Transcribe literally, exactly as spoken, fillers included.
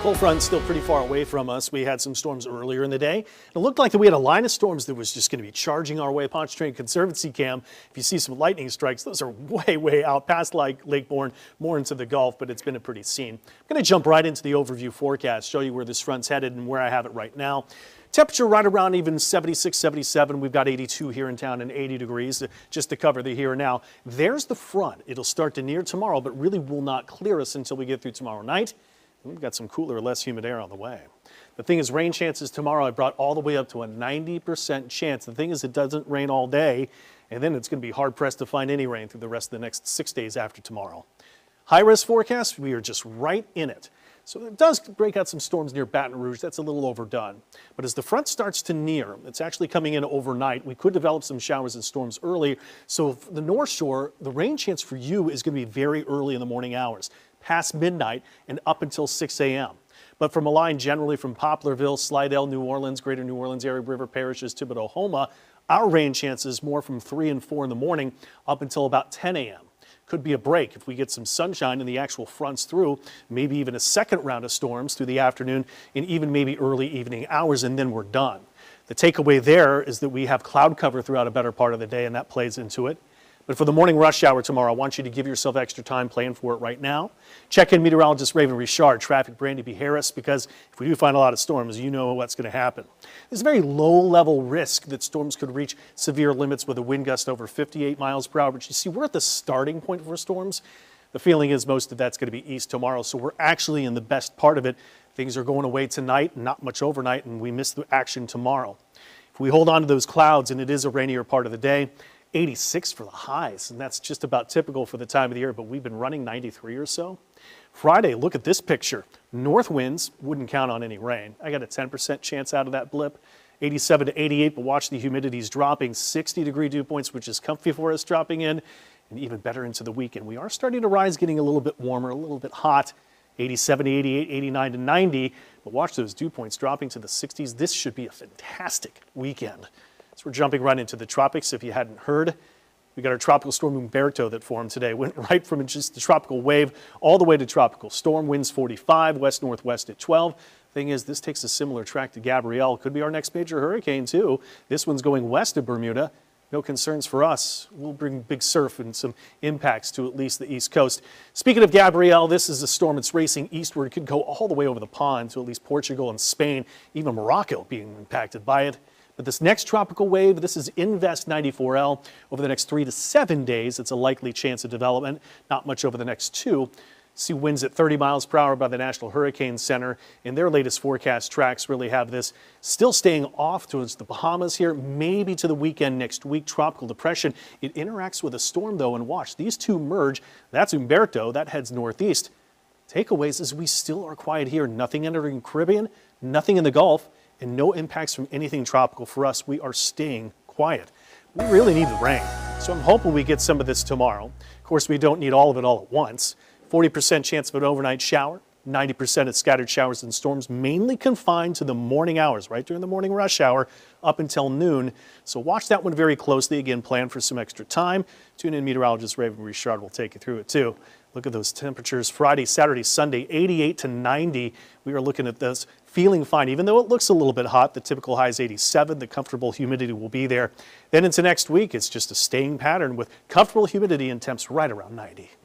Cold front's still pretty far away from us. We had some storms earlier in the day. It looked like that we had a line of storms that was just going to be charging our way. Pontchartrain Conservancy Cam, if you see some lightning strikes, those are way, way out past like Lake Bourne, more into the Gulf, but it's been a pretty scene. I'm going to jump right into the overview forecast, show you where this front's headed and where I have it right now. Temperature right around even seventy-six, seventy-seven. We've got eighty-two here in town and eighty degrees just to cover the here and now. There's the front. It'll start to near tomorrow, but really will not clear us until we get through tomorrow night. We've got some cooler, less humid air on the way. The thing is, rain chances tomorrow I brought all the way up to a ninety percent chance. The thing is, it doesn't rain all day, and then it's going to be hard-pressed to find any rain through the rest of the next six days after tomorrow. High-risk forecast, we are just right in it. So it does break out some storms near Baton Rouge. That's a little overdone. But as the front starts to near, it's actually coming in overnight. We could develop some showers and storms early. So the North Shore, the rain chance for you is going to be very early in the morning hours, past midnight and up until six A M But from a line generally from Poplarville, Slidell, New Orleans, Greater New Orleans area, River Parishes, Thibodeau-Homa, our rain chances more from three and four in the morning up until about ten A M Could be a break if we get some sunshine and the actual fronts through, maybe even a second round of storms through the afternoon and even maybe early evening hours, and then we're done. The takeaway there is that we have cloud cover throughout a better part of the day, and that plays into it. But for the morning rush hour tomorrow, I want you to give yourself extra time playing for it right now. Check in meteorologist Raven Richard, traffic Brandy B. Harris, because if we do find a lot of storms, you know what's going to happen. There's a very low level risk that storms could reach severe limits with a wind gust over fifty-eight miles per hour. But you see, we're at the starting point for storms. The feeling is most of that's going to be east tomorrow, so we're actually in the best part of it. Things are going away tonight, not much overnight, and we miss the action tomorrow. If we hold on to those clouds, and it is a rainier part of the day, eighty-six for the highs, and that's just about typical for the time of the year, but we've been running ninety-three or so. Friday, look at this picture. North winds, wouldn't count on any rain. I got a ten percent chance out of that blip. eighty-seven to eighty-eight, but watch the humidities dropping. sixty degree dew points, which is comfy for us, dropping in, and even better into the weekend. We are starting to rise, getting a little bit warmer, a little bit hot. eighty-seven to eighty-eight, eighty-nine to ninety, but watch those dew points dropping to the sixties. This should be a fantastic weekend. So we're jumping right into the tropics. If you hadn't heard, we got our tropical storm Humberto that formed today. Went right from just the tropical wave all the way to tropical storm. Winds forty-five, west-northwest at twelve. Thing is, this takes a similar track to Gabrielle. Could be our next major hurricane, too. This one's going west of Bermuda. No concerns for us. We'll bring big surf and some impacts to at least the East Coast. Speaking of Gabrielle, this is a storm that's racing eastward. It could go all the way over the pond to at least Portugal and Spain, even Morocco being impacted by it. But this next tropical wave, this is Invest ninety-four L. Over the next three to seven days, it's a likely chance of development. Not much over the next two. See winds at thirty miles per hour by the National Hurricane Center. In their latest forecast tracks really have this still staying off towards the Bahamas here, maybe to the weekend next week. Tropical depression. It interacts with a storm, though, and watch. These two merge. That's Humberto. That heads northeast. Takeaways is we still are quiet here. Nothing entering Caribbean, nothing in the Gulf, and no impacts from anything tropical for us. We are staying quiet. We really need the rain, so I'm hoping we get some of this tomorrow. Of course, we don't need all of it all at once. forty percent chance of an overnight shower, ninety percent of scattered showers and storms, mainly confined to the morning hours, right during the morning rush hour up until noon. So watch that one very closely. Again, plan for some extra time. Tune in, meteorologist Raven Richard will take you through it too. Look at those temperatures Friday, Saturday, Sunday, eighty-eight to ninety. We are looking at this, feeling fine. Even though it looks a little bit hot, the typical high is eighty-seven. The comfortable humidity will be there. Then into next week, it's just a staying pattern with comfortable humidity and temps right around ninety.